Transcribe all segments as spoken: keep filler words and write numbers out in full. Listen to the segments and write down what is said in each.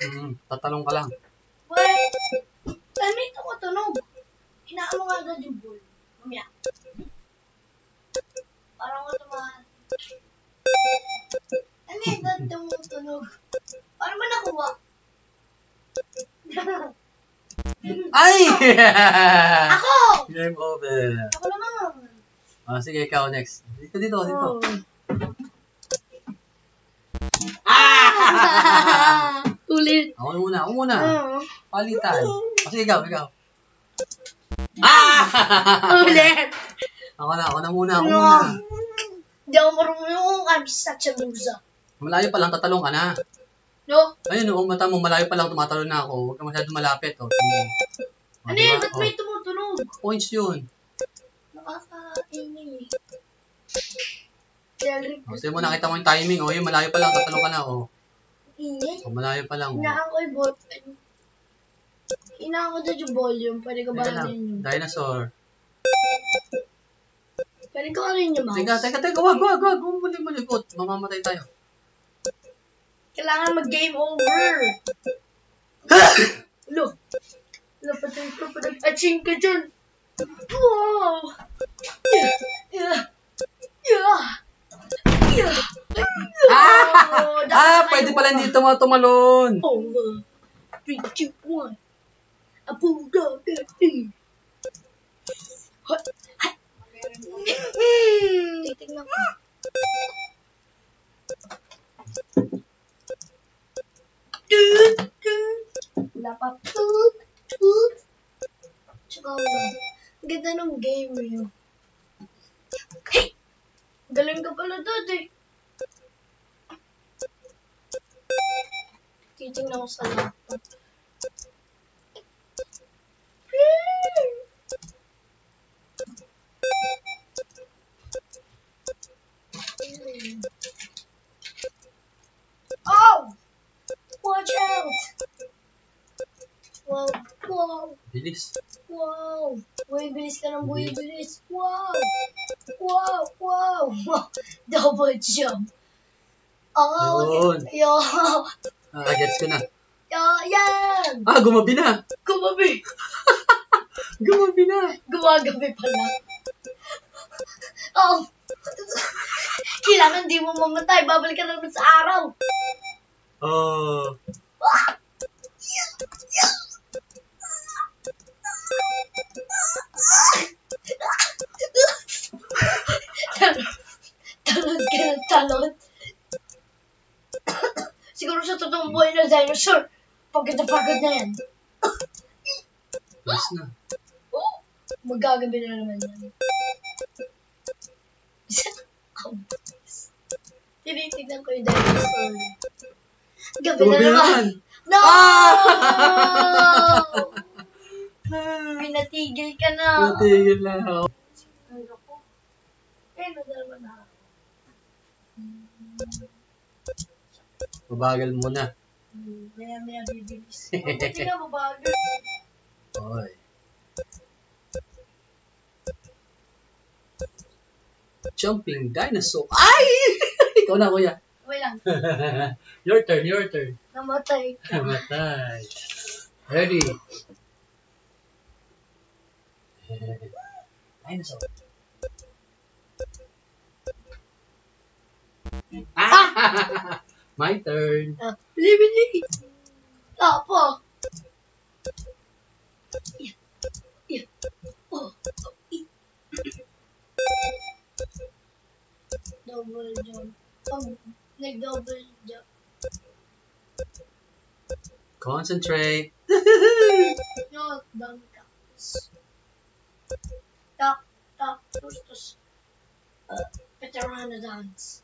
Hmm, tatalong ka lang. Wait! Saan may ito ko tunog? Hinaan mo nga agad yung ball. Mamaya. Parang ko tumahan. Ano yung dad tumutunog? Paano ba nakuha? Ay! Ako! Game over. Ako naman. Ah, sige, ikaw next. Dito, dito, dito. Oh. Ah! Ulit. Ako muna, ako muna. Oo. Palitan. Ah, sige, ikaw, ikaw. Ah! Ulit. Ako na, ako na muna, ako No. muna. Hindi ako marunong. I'm such a loser. Malayo pa lang, tatalong ka na. No? Ayun, oh, mata mo, malayo pa lang, tumatalon na ako. Huwag ka masyado malapit, oh. Tingnan. Oh, Ano diba? yun? Ba't may Oh, tumutunog? points yun. Nakakaingay. Oh, sige mo, nakita mo yung timing, oh. Yun, malayo pa lang, tatalong ka na, oh. Ingay? Oh, malayo pa lang, oh. Hinaan ko yung bot. Hinaan ko doon yung volume. Pwede ko ba Teka lang, rin yung... dinosaur. Pwede ko rin yung mouse. Teka, teka, teka, wag, wag, wag. Huwag muli malikot. Mamamatay tayo. Kailangan mag-game over. Lo. Lapatay ko pa nag-aching ka dyan. Wow. Yeah. Yeah. Yeah. Yeah. Ah! Ah, pwede pala hindi tuma tumalon. Over. three, two, one. Abuga, baby. Hot. Hot. Titignan ko. Toot, toot. Wala pa. Toot, toot. Tsaka wala. Ang ganda ng game yun. Hey! Galing ka pala dad eh. Titignan ko sa laptop. Oh! Watch out! Wow, wow, Bilis. wow! Buhay bilis ka ng buhay bilis. Wow! Wow, wow! Double jump. Oh, Yun. yo! Ah, gets ko na. Yo, yan! Ah, gumabi na. Gumabi! Gumabi na. Gumagabi pala. Oh! Kailangan di mo mamatay. Babalik ka naman sa araw. Oh. Talon ka ng talon. Siguro sa totoong buhay na dinosaur, pagod na pagod na yan. Bilis na. Oh, magagabi na naman yan. Tinitignan ko yung dinosaur. Gabi na Gumabi naman. naman. No! Ah! Pinatigil ka na. Natigil na ako. Eh, nadalaman na. Mabagal muna. Hmm, maya maya bibilis. Mabuti nga mabagal. Oy. Jumping dinosaur. Ay! Ikaw na, kuya. Wait lang. Your turn, your turn. Namatay ka. Matay. Ready. Dinosaur. Ah! My turn. Ah, bili-bili. Tapa. Yeah. Yeah. Oh. Oh. Eh. Double jump. Oh, nag-double jump. Concentrate. No, dami ka. Tak, tak, tus, tus. Uh, Veterana dance.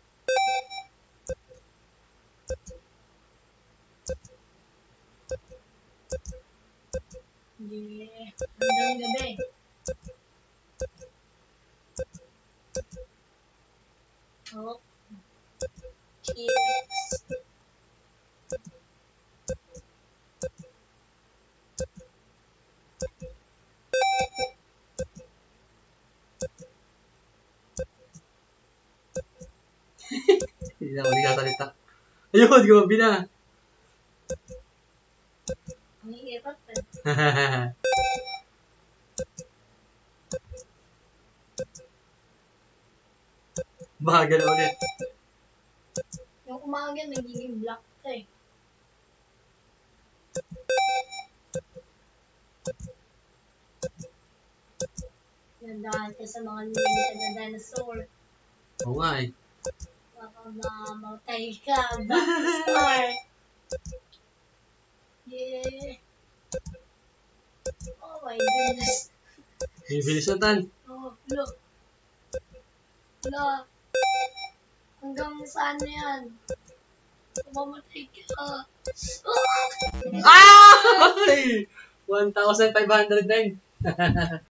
Yeah, hanggang gabi. Oh. Cheers. Hindi na ako nagsasalita. Ayun, gumabi na. Ang hirap eh. Bagal ulit. Yung umaga, nagiging black ka eh. Nandaan ka sa mga limited na dinosaur. Oo nga eh. Baka mamatay ka. Back to start. Yeah. Oh my goodness. Bibilis na tan. Oh, look. Look. Hanggang saan na yan? Mamatay ka. Oh! Ah! one thousand five hundred nine.